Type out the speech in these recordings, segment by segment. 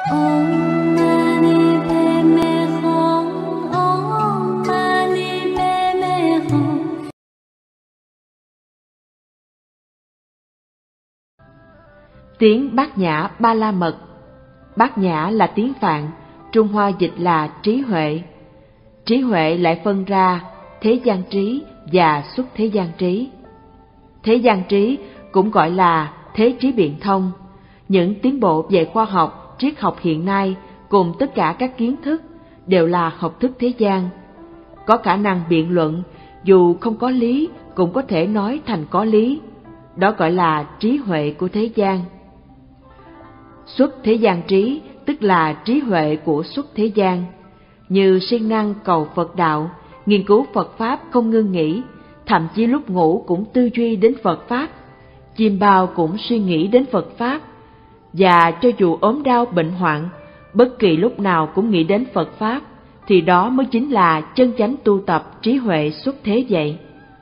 Tiếng Bát Nhã Ba La Mật. Bát Nhã là tiếng Phạn, Trung Hoa dịch là trí huệ. Trí huệ lại phân ra thế gian trí và xuất thế gian trí. Thế gian trí cũng gọi là thế trí biện thông. Những tiến bộ về khoa học, triết học hiện nay cùng tất cả các kiến thức đều là học thức thế gian. Có khả năng biện luận, dù không có lý cũng có thể nói thành có lý. Đó gọi là trí huệ của thế gian. Xuất thế gian trí tức là trí huệ của xuất thế gian. Như siêng năng cầu Phật đạo, nghiên cứu Phật Pháp không ngưng nghỉ, thậm chí lúc ngủ cũng tư duy đến Phật Pháp, chim bao cũng suy nghĩ đến Phật Pháp, và cho dù ốm đau bệnh hoạn, bất kỳ lúc nào cũng nghĩ đến Phật Pháp, thì đó mới chính là chân chánh tu tập trí huệ xuất thế vậy.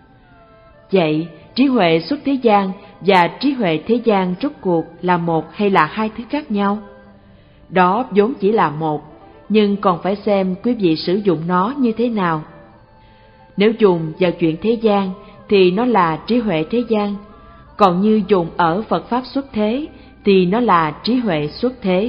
Vậy, trí huệ xuất thế gian và trí huệ thế gian rốt cuộc là một hay là hai thứ khác nhau? Đó vốn chỉ là một, nhưng còn phải xem quý vị sử dụng nó như thế nào. Nếu dùng vào chuyện thế gian thì nó là trí huệ thế gian, còn như dùng ở Phật Pháp xuất thế thì nó là trí huệ xuất thế.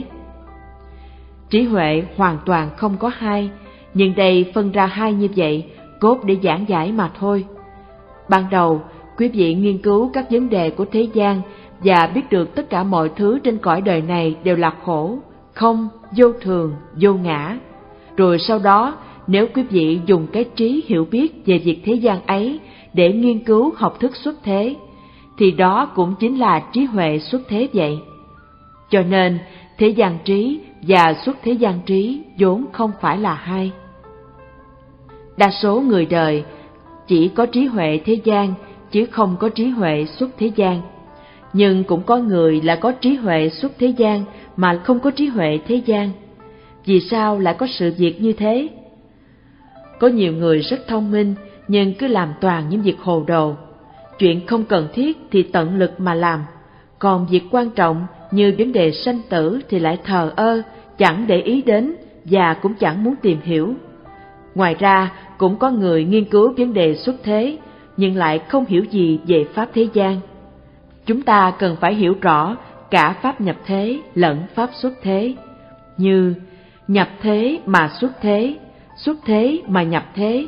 Trí huệ hoàn toàn không có hai, nhưng đây phân ra hai như vậy, cốt để giảng giải mà thôi. Ban đầu, quý vị nghiên cứu các vấn đề của thế gian và biết được tất cả mọi thứ trên cõi đời này đều là khổ, không, vô thường, vô ngã. Rồi sau đó, nếu quý vị dùng cái trí hiểu biết về việc thế gian ấy để nghiên cứu học thức xuất thế, thì đó cũng chính là trí huệ xuất thế vậy. Cho nên, thế gian trí và xuất thế gian trí vốn không phải là hai. Đa số người đời chỉ có trí huệ thế gian, chứ không có trí huệ xuất thế gian. Nhưng cũng có người là có trí huệ xuất thế gian mà không có trí huệ thế gian. Vì sao lại có sự việc như thế? Có nhiều người rất thông minh nhưng cứ làm toàn những việc hồ đồ. Chuyện không cần thiết thì tận lực mà làm, còn việc quan trọng như vấn đề sanh tử thì lại thờ ơ, chẳng để ý đến và cũng chẳng muốn tìm hiểu. Ngoài ra, cũng có người nghiên cứu vấn đề xuất thế nhưng lại không hiểu gì về pháp thế gian. Chúng ta cần phải hiểu rõ cả pháp nhập thế lẫn pháp xuất thế, như nhập thế mà xuất thế mà nhập thế,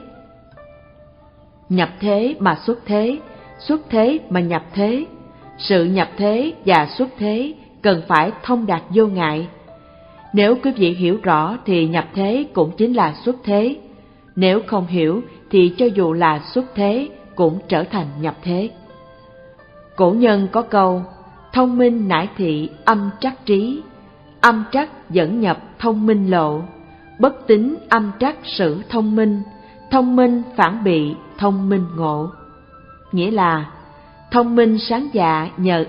nhập thế mà xuất thế mà nhập thế. Sự nhập thế và xuất thế cần phải thông đạt vô ngại. Nếu quý vị hiểu rõ thì nhập thế cũng chính là xuất thế. Nếu không hiểu thì cho dù là xuất thế cũng trở thành nhập thế. Cổ nhân có câu, thông minh nải thị âm trắc trí, âm trắc dẫn nhập thông minh lộ, bất tín âm trắc sử thông minh, thông minh phản bị thông minh ngộ. Nghĩa là, thông minh sáng dạ nhờ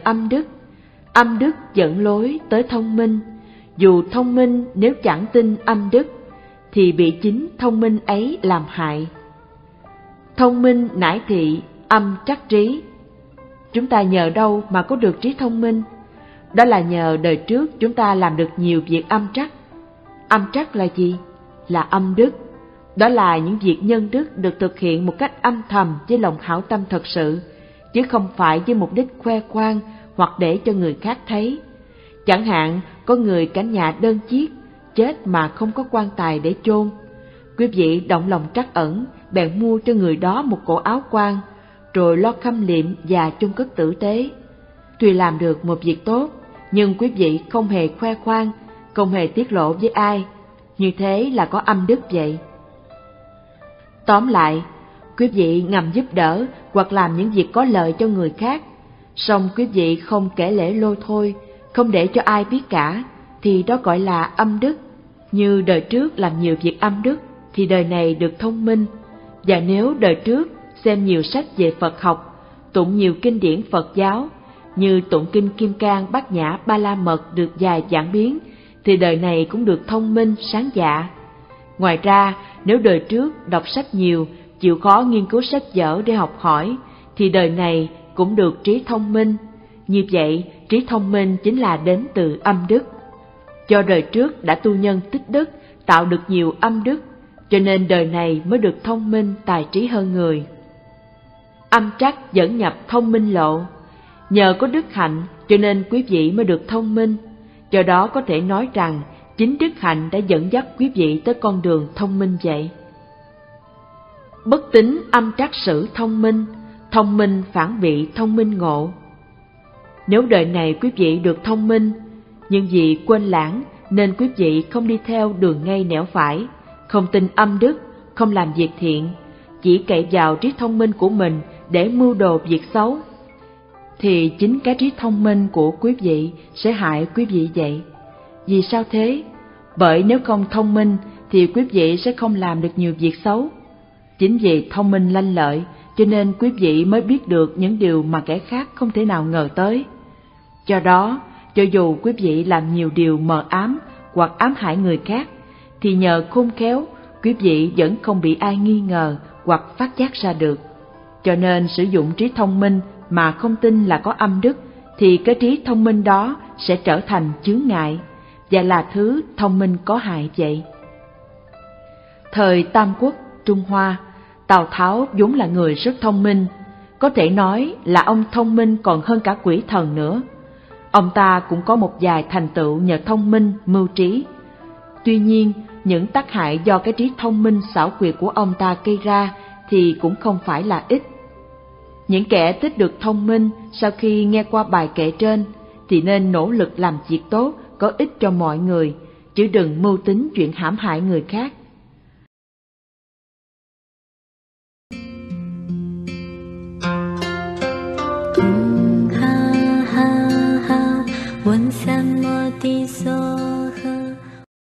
âm đức dẫn lối tới thông minh, dù thông minh nếu chẳng tin âm đức, thì bị chính thông minh ấy làm hại. Thông minh nải thị âm trắc trí. Chúng ta nhờ đâu mà có được trí thông minh? Đó là nhờ đời trước chúng ta làm được nhiều việc âm trắc. Âm trắc là gì? Là âm đức. Đó là những việc nhân đức được thực hiện một cách âm thầm với lòng hảo tâm thật sự, chứ không phải với mục đích khoe khoang hoặc để cho người khác thấy. Chẳng hạn, có người cảnh nhà đơn chiếc, chết mà không có quan tài để chôn. Quý vị động lòng trắc ẩn, bèn mua cho người đó một cổ áo quan, rồi lo khâm liệm và chôn cất tử tế. Tuy làm được một việc tốt, nhưng quý vị không hề khoe khoang, không hề tiết lộ với ai. Như thế là có âm đức vậy. Tóm lại, quý vị ngầm giúp đỡ hoặc làm những việc có lợi cho người khác, song quý vị không kể lể lôi thôi, không để cho ai biết cả, thì đó gọi là âm đức. Như đời trước làm nhiều việc âm đức, thì đời này được thông minh. Và nếu đời trước xem nhiều sách về Phật học, tụng nhiều kinh điển Phật giáo, như tụng kinh Kim Cang Bát Nhã Ba La Mật được vài vạn biến, thì đời này cũng được thông minh, sáng dạ. Ngoài ra, nếu đời trước đọc sách nhiều, chịu khó nghiên cứu sách vở để học hỏi, thì đời này cũng được trí thông minh. Như vậy, trí thông minh chính là đến từ âm đức. Do đời trước đã tu nhân tích đức, tạo được nhiều âm đức, cho nên đời này mới được thông minh tài trí hơn người. Âm trắc dẫn nhập thông minh lộ. Nhờ có đức hạnh cho nên quý vị mới được thông minh. Do đó có thể nói rằng chính đức hạnh đã dẫn dắt quý vị tới con đường thông minh vậy. Bất tín âm trắc sử thông minh phản vị thông minh ngộ. Nếu đời này quý vị được thông minh, nhưng vì quên lãng nên quý vị không đi theo đường ngay nẻo phải, không tin âm đức, không làm việc thiện, chỉ cậy vào trí thông minh của mình để mưu đồ việc xấu, thì chính cái trí thông minh của quý vị sẽ hại quý vị vậy. Vì sao thế? Bởi nếu không thông minh thì quý vị sẽ không làm được nhiều việc xấu. Chính vì thông minh lanh lợi cho nên quý vị mới biết được những điều mà kẻ khác không thể nào ngờ tới. Do đó, cho dù quý vị làm nhiều điều mờ ám hoặc ám hại người khác, thì nhờ khôn khéo, quý vị vẫn không bị ai nghi ngờ hoặc phát giác ra được. Cho nên sử dụng trí thông minh mà không tin là có âm đức, thì cái trí thông minh đó sẽ trở thành chướng ngại, và là thứ thông minh có hại vậy. Thời Tam Quốc, Trung Hoa, Tào Tháo vốn là người rất thông minh, có thể nói là ông thông minh còn hơn cả quỷ thần nữa. Ông ta cũng có một vài thành tựu nhờ thông minh, mưu trí. Tuy nhiên, những tác hại do cái trí thông minh xảo quyệt của ông ta gây ra thì cũng không phải là ít. Những kẻ tích được thông minh sau khi nghe qua bài kệ trên thì nên nỗ lực làm việc tốt, có ích cho mọi người, chứ đừng mưu tính chuyện hãm hại người khác. Ha ha ha, 问三摩地所